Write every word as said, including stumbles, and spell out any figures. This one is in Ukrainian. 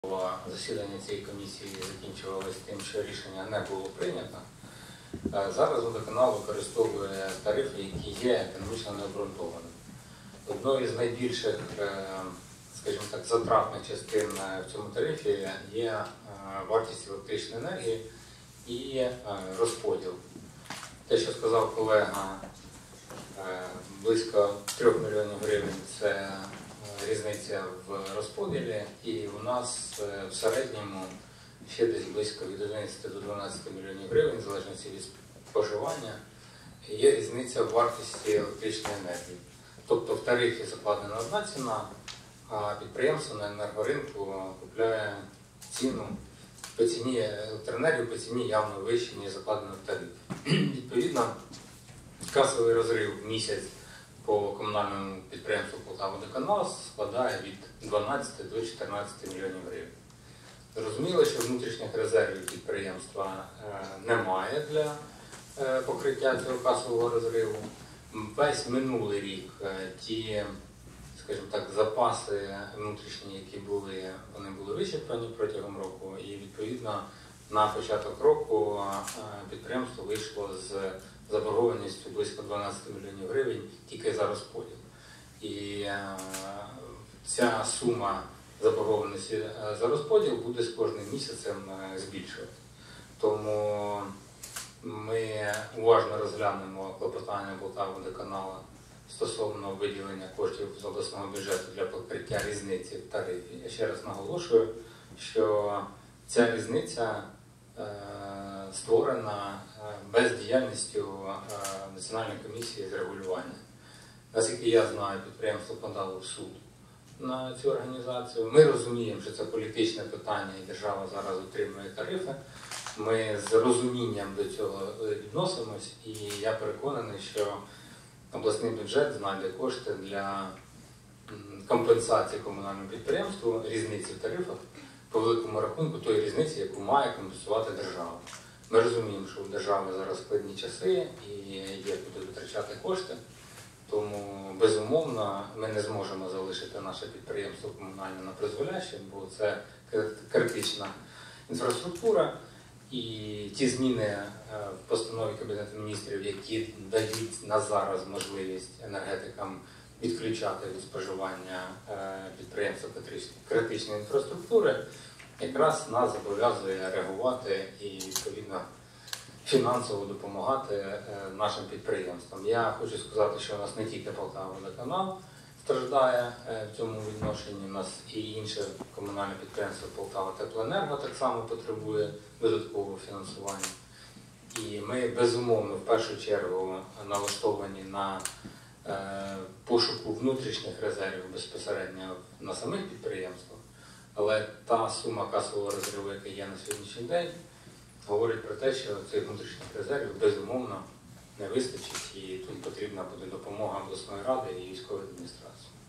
Засідання цієї комісії закінчувалося тим, що рішення не було прийнято. Зараз водоканал використовує тарифи, які є економічно необґрунтованими. Одною з найбільших, скажімо так, затратних частин в цьому тарифі є вартість електричної енергії і розподіл. Те, що сказав колега, близько трьох мільйонів гривень – це різниця в розподілі, і у нас в середньому ще десь близько від одинадцяти до дванадцяти мільйонів гривень, в залежності від споживання, є різниця в вартості електричної енергії. Тобто в тарифі закладена одна ціна, а підприємство на енергоринку купляє ціну по ціні електроенергії по ціні явно вище, ніж закладено в тарифі. Відповідно, касовий розрив в місяць по комунальному підприємству «Полтававодоканал» складає від дванадцяти до чотирнадцяти мільйонів гривень. Зрозуміло, що внутрішніх резервів підприємства немає для покриття цього касового розриву. Весь минулий рік ті, скажімо так, запаси внутрішні, які були, вони були вичерпані протягом року, і відповідно на початок року підприємство вийшло з заборгованістю близько дванадцяти мільйонів гривень тільки за розподіл. І ця сума заборгованості за розподіл буде з кожним місяцем збільшувати. Тому ми уважно розглянемо клопотання Полтававодоканалу стосовно виділення коштів з обласного бюджету для покриття різниці в тарифі. Я ще раз наголошую, що ця різниця створена бездіяльністю Національної комісії з регулювання. Наскільки я знаю, підприємство подало в суд на цю організацію. Ми розуміємо, що це політичне питання і держава зараз отримує тарифи. Ми з розумінням до цього відносимось, і я переконаний, що обласний бюджет знайде кошти для компенсації комунальному підприємству різниці в тарифах по великому рахунку тої різниці, яку має компенсувати держава. Ми розуміємо, що у держави зараз складні часи і є куди витрачати кошти, тому безумовно ми не зможемо залишити наше підприємство комунальне на призволяще, бо це критична інфраструктура. І ті зміни в постанові Кабінету міністрів, які дають на зараз можливість енергетикам відключати від споживання підприємства критичної інфраструктури, якраз нас зобов'язує реагувати і, відповідно, фінансово допомагати нашим підприємствам. Я хочу сказати, що у нас не тільки Полтававодоканал страждає в цьому відношенні, у нас і інше комунальне підприємство Полтаватеплоенерго так само потребує додаткового фінансування. І ми, безумовно, в першу чергу налаштовані на пошуку внутрішніх резервів безпосередньо на самих підприємствах, але та сума касового розриву, яка є на сьогоднішній день, говорить про те, що цих внутрішніх резервів безумовно не вистачить, і тут потрібна буде допомога обласної ради і військової адміністрації.